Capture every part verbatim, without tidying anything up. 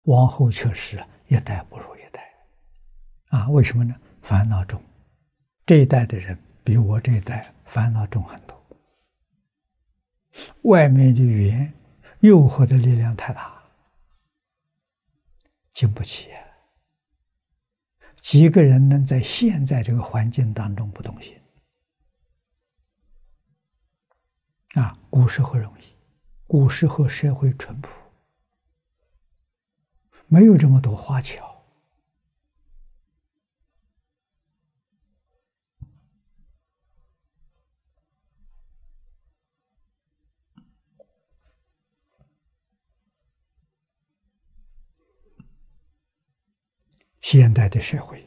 往后确实一代不如一代啊！为什么呢？烦恼重，这一代的人比我这一代烦恼重很多。外面的语言诱惑的力量太大，经不起。几个人能在现在这个环境当中不动心啊？古时候容易，古时候社会淳朴，没有这么多花巧。现代的社会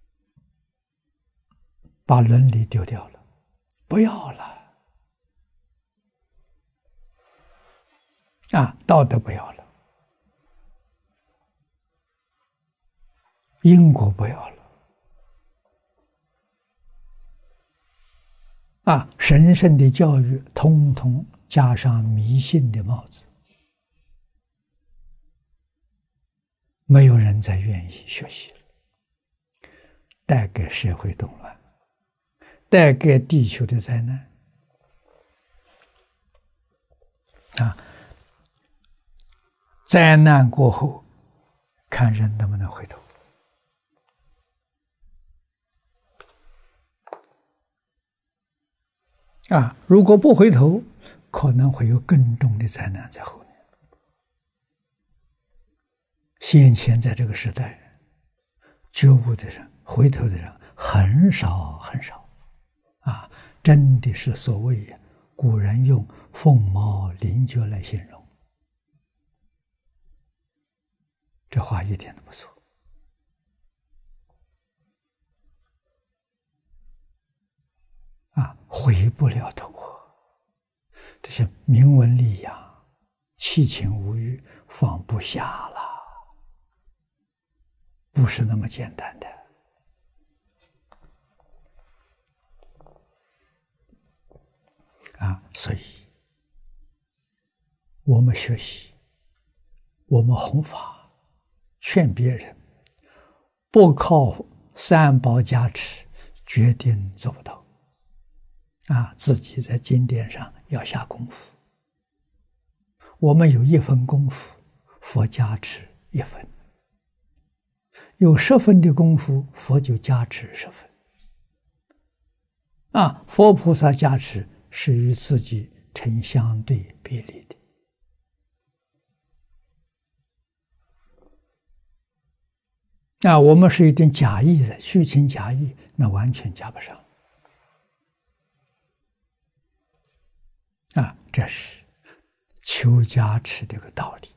把伦理丢掉了，不要了啊，道德不要了，因果不要了啊，神圣的教育通通加上迷信的帽子，没有人再愿意学习了，带给社会动乱，带给地球的灾难啊！灾难过后，看人能不能回头啊！如果不回头，可能会有更重的灾难在后面。先前在这个时代，觉悟的人、回头的人很少很少啊！真的是所谓古人用凤毛麟角来形容，这话一点都不错啊！回不了头啊！这些明文利养、七情五欲放不下了，不是那么简单的啊！所以我们学习，我们弘法，劝别人，不靠三宝加持，决定做不到啊！自己在经典上要下功夫。我们有一分功夫，佛加持一分；有十分的功夫，佛就加持十分。啊，佛菩萨加持是与自己成相对比例的。啊，我们是一点假意的，虚情假意，那完全加不上。啊，这是求加持的一个道理。